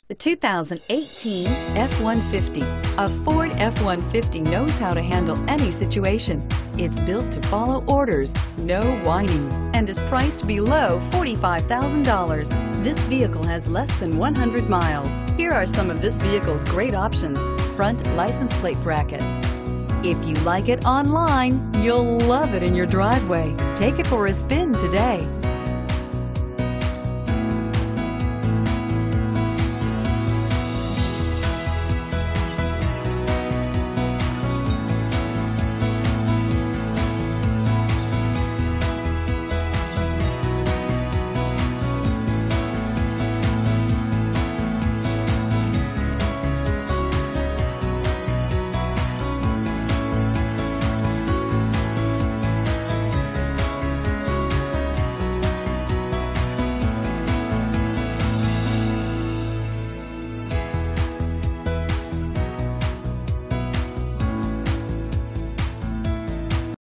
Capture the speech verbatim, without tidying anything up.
The two thousand eighteen F one fifty. A Ford F one fifty knows how to handle any situation. It's built to follow orders, no whining, and is priced below forty-five thousand dollars. This vehicle has less than one hundred miles. Here are some of this vehicle's great options: front license plate bracket. If you like it online, you'll love it in your driveway. Take it for a spin today.